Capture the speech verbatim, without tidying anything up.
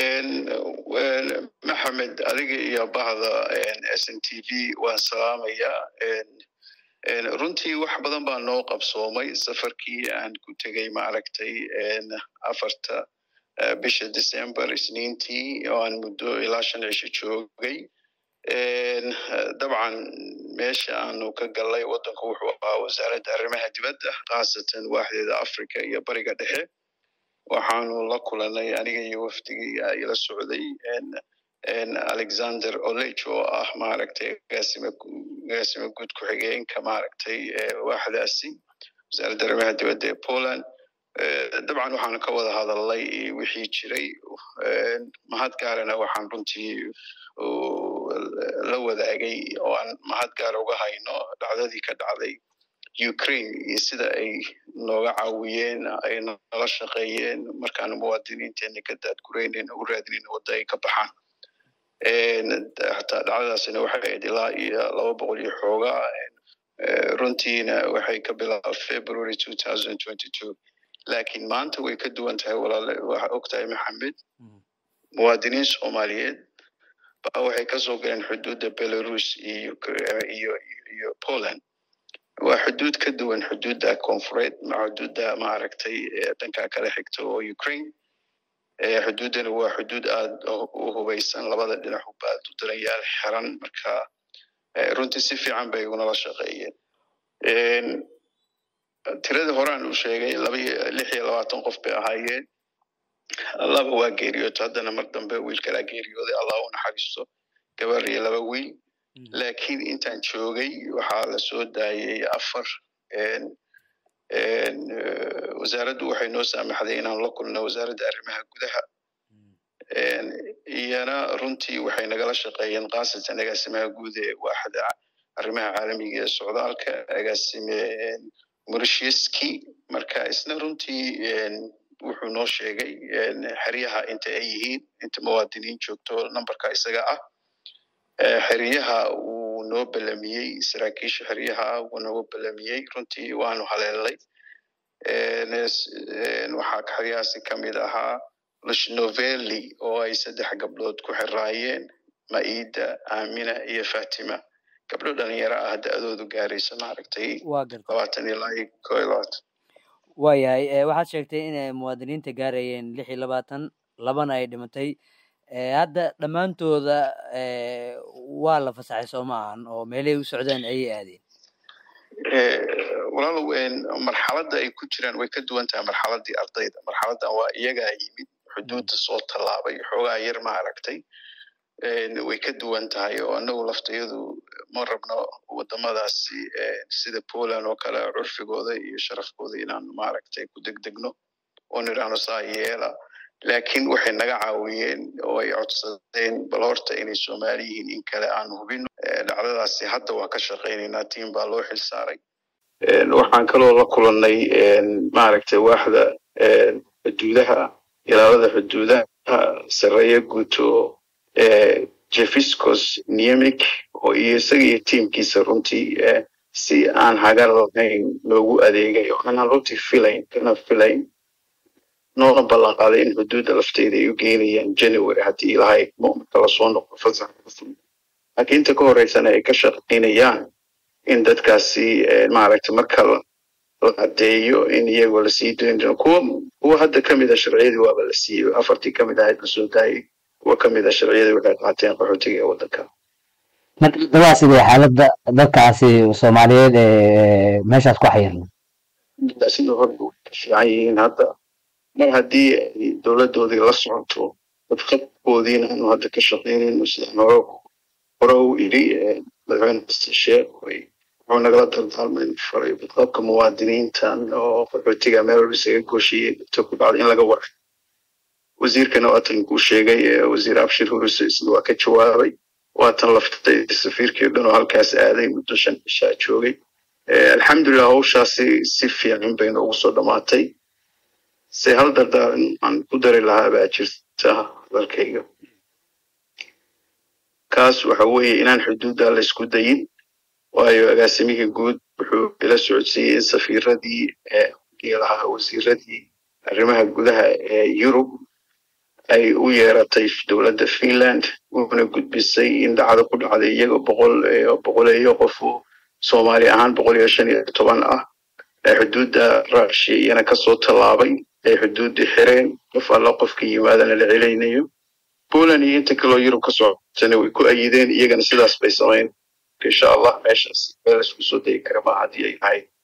محمد adiga iyo bahda S N T V waan salaamaya runtii wax badan baa noo qabsoomay safarkii aan ku tagay maaragtay afarta bisha December isniintii oo aan muddo ilaa shan cisho joogay dabcan meesha aanu ka galay wadanku wuxuu ahaa wasaaradda arrimaha dibadda qaasatan waaxda Afrika iyo bariga dhexe waxaanu la kulanay aniga iyo wafdigii ila socday Alexander Olech oo ah maaragtay gaasima gaasima guud ku xigeenka maaragtay waaxdaasi wasaaradda arrimaha dibadda ee Poland dabcan waxaan ka wada hadalnay wixii jiray mahad gaarana waxaan runtii la wadaagay oo aan mahad gaar uga hayno dhacdadii ka dhacday Ukraine iyo sida ay nooga caawiyeen ay nala shaqeeyeen markaan muwaadiniinteena ka daadgureynayna u raadinayna wadda ay ka baxaan hataa dhacdadaasina waxay ahayd ilaa iyo laba boqol iyo xoogaa runtiina waxay ka bilaabay February twenty twenty-two laakiin maanta way ka duwan tahay walaal waxa ogtahay Maxamed muwaadiniin Soomaaliyeed baa waxay ka soo galeen xuduudda Belarus iyo iyo iyo Poland waa xuduud ka duwan xuduudda koonfureed ma xuduudda maaragtay dhanka kale xigta oo Ukraine xuduudana waa xuduud aad u hubaysan labada dhinac u baad u darayaal xiran marka runtii si fiican bay una shaqeeyeen tirada horaan u sheegay lix iyo labaatan qof bay ahaayeen laba waa geeriyooday haddana mar dambe wiil kala geeriyooday Allah u naxariisto gabar iyo laba wiil laakiin intaan joogay waxaa la soo daayay afar wasaaraddu waxay noo saamaxday inaan la kulno wasaaradda arrimaha gudaha iyana runtii waxay nagala shaqeeyeen qaasatan agaasimaha guud ee waaxda arrimaha caalamiga ee socdaalka agaasime Murshiyski marka isna runtii wuxuu noo sheegay xiriyaha inta ay yihiin inta muwaadiniin joogto numberka isaga ah xiriyaha uu noo balamiyay saraakiisha xiriyaha uu noo balamiyay runtii waanu haleelay waxaa xiriyaasi kamid ahaa Lishnovelli oo ay saddex gabdhood ku xiraayeen Maida Amina iyo Fatima gabdho dhalinyaro ah da'doodu gaaraysa maaragtay labaatan ilaa kow iyo labaatan waayahay waxaad sheegtay in muwaadiniinta gaarayeen lix iyo labaatan labana ay dhimatay hadda dhammaantooda waa la fasaxay Soomaaliya oo meelay u socdaan ay aadeen walaalow marxaladda ay ku jiraan way ka duwan tahay marxaladdii ardayda marxaladdan waa iyaga yimid xuduudda soo tallaabay xoogaa yar ma aragtay way ka duwan tahay oo anagu laftayadu ma rabno wadamadaasi sida Poland oo kale curfigooda iyo sharafkooda inaan maaragtay ku degdegno oo niraano saa yeela laakiin waxay naga caawiyeen oo ay codsadeen bal horta inay Soomaali yihiin in kale aan hubino dhacdadaasi hadda waa ka shaqeynaynaa tiim baa loo xil saaray waxaan kaloo la kulannay maaragtay waaxda xuduudaha ilaalada xuduudaha sareeya guuto Jeffiskos Niemik oo isaga iyo tiimkiisa runtii si aan hagar lahayn loogu adeegay oo aan runtii filayn kana filayn noona ballan qaaday in xuduudda lafteeda ay u geynayaan January haddii ilaahay marka la soo noqo fasax laakiin inta ka horeysana ay ka shaqeynayaan in dadkaasi maaragtay marka la cadeeyo in iyagu la sii doonayo kuwa kuwa hadda kamid ah sharciyadii waaba la siiyay afartii kamid ahayd la soo daayay kuwa kamid ah sharciyadii waxay qaateen qaxootiga ee waddanka marka sidee xaaladda dadkaasi Soomaaliyeed ee meeshaas ku xayiran sidoo hore fiican yihiin hadda mar haddii dowladdoodii la socoto dadqabkoodiina aanu hadda ka shaqeynayno sidaan hore hore u idhi madaxweyne xasan sheekh wuxuu nagala dardaalmay faray dadqabka muwaadiniintan oo qaxootiga meel isaga gooshiyey inta ku dhacday in laga waray wasiirkana waatan ku sheegay wasiir Abshir Huruse isna waa ka jawaabay waatan laftay safiirkii dhan oo halkaas aaday muddo shan cishaa joogay alxamdulillah hawshaasi si fiican bay noogu soo dhamaatay si hal dardaaran aan ku dari lahaa baa jirta dalkayga kaas waxa weeye inaan xuduudda la isku dayin waayo agaasimihii guud wuxuu ila socodsiiyey in safiiradii ee lahaa wasiiradii arrimaha gudaha ee Yurub ay u yeeratay dowladda Finland una gudbisay in dhacdo ku dhacday iyaga boqol boqoleeyo qof oo Soomaali ahaan boqol iyo shan iyo toban ah ee xuduudda Russia iyana ka soo tallaabay ee xuduudda xireen qof alla qofka yimaadana la celinaayo Poland iyo inta kale oo Yurub ka soo tan way ku ayideen iyagana sidaas bay sameeyeen insha Allah meeshaas meel isku soo day kara ma hadii ay tahay